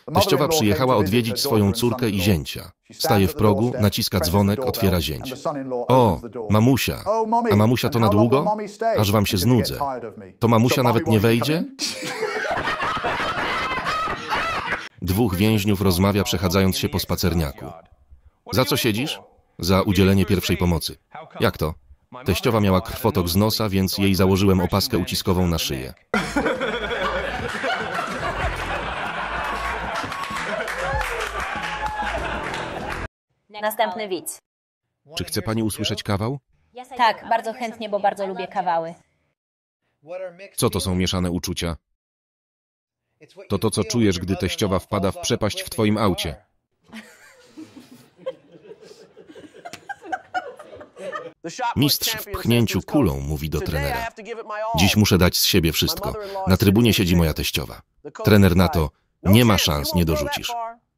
Teściowa przyjechała odwiedzić swoją córkę i zięcia. Staje w progu, naciska dzwonek, otwiera zięć. O, mamusia. A mamusia to na długo? Aż wam się znudzę. To mamusia nawet nie wejdzie? Dwóch więźniów rozmawia, przechadzając się po spacerniaku. Za co siedzisz? Za udzielenie pierwszej pomocy. Jak to? Teściowa miała krwotok z nosa, więc jej założyłem opaskę uciskową na szyję. Następny widz. Czy chce pani usłyszeć kawał? Tak, bardzo chętnie, bo bardzo lubię kawały. Co to są mieszane uczucia? To to, co czujesz, gdy teściowa wpada w przepaść w twoim aucie. Mistrz w pchnięciu kulą mówi do trenera. Dziś muszę dać z siebie wszystko. Na trybunie siedzi moja teściowa. Trener na to, nie ma szans, nie dorzucisz.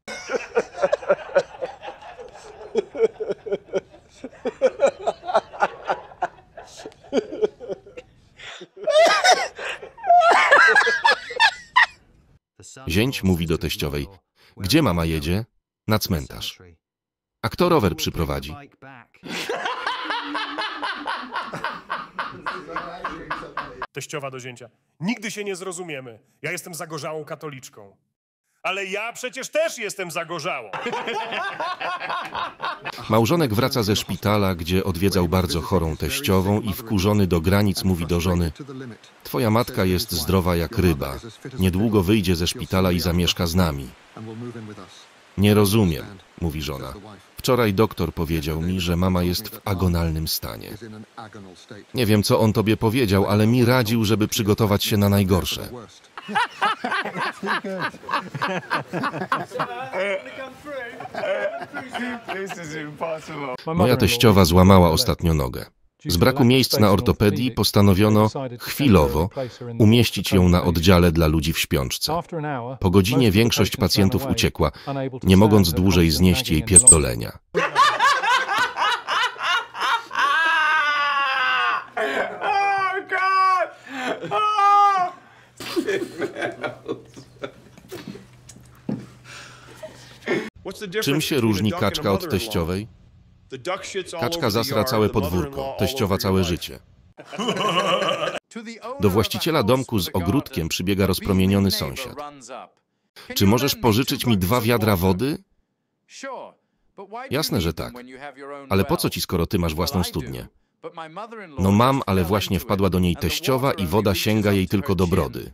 Zięć mówi do teściowej. Gdzie mama jedzie? Na cmentarz. A kto rower przyprowadzi? Teściowa do zięcia. Nigdy się nie zrozumiemy. Ja jestem zagorzałą katoliczką. Ale ja przecież też jestem zagorzałą. Małżonek wraca ze szpitala, gdzie odwiedzał bardzo chorą teściową i wkurzony do granic mówi do żony: twoja matka jest zdrowa jak ryba. Niedługo wyjdzie ze szpitala i zamieszka z nami. Nie rozumiem, mówi żona. Wczoraj doktor powiedział mi, że mama jest w agonalnym stanie. Nie wiem, co on tobie powiedział, ale mi radził, żeby przygotować się na najgorsze. Moja teściowa złamała ostatnio nogę. Z braku miejsc na ortopedii postanowiono chwilowo umieścić ją na oddziale dla ludzi w śpiączce. Po godzinie większość pacjentów uciekła, nie mogąc dłużej znieść jej pierdolenia. Czym się różni kaczka od teściowej? Kaczka zasra całe podwórko, teściowa całe życie. Do właściciela domku z ogródkiem przybiega rozpromieniony sąsiad. Czy możesz pożyczyć mi 2 wiadra wody? Jasne, że tak. Ale po co ci, skoro ty masz własną studnię? No mam, ale właśnie wpadła do niej teściowa i woda sięga jej tylko do brody.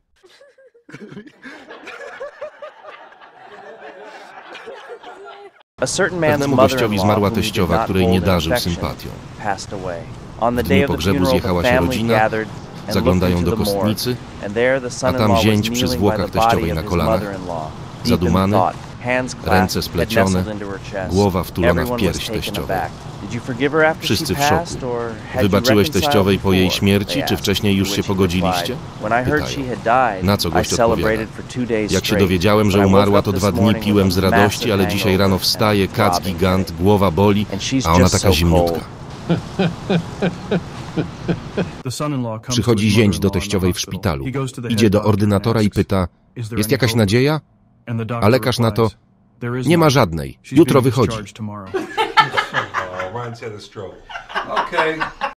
Pewnemu gościowi zmarła teściowa, której nie darzył sympatią. W dniu pogrzebu zjechała się rodzina, zaglądają do kostnicy, a tam zięć przy zwłokach teściowej na kolanach, zadumany, ręce splecione, głowa wtulona w pierś teściowej. Wszyscy w szoku. Wybaczyłeś teściowej po jej śmierci, czy wcześniej już się pogodziliście? Pytają. Na co gość odpowiada. Jak się dowiedziałem, że umarła, to 2 dni piłem z radości, ale dzisiaj rano wstaję, kac gigant, głowa boli, a ona taka zimnutka. Przychodzi zięć do teściowej w szpitalu. Idzie do ordynatora i pyta: jest jakaś nadzieja? A lekarz na to: nie ma żadnej. Jutro wychodzi.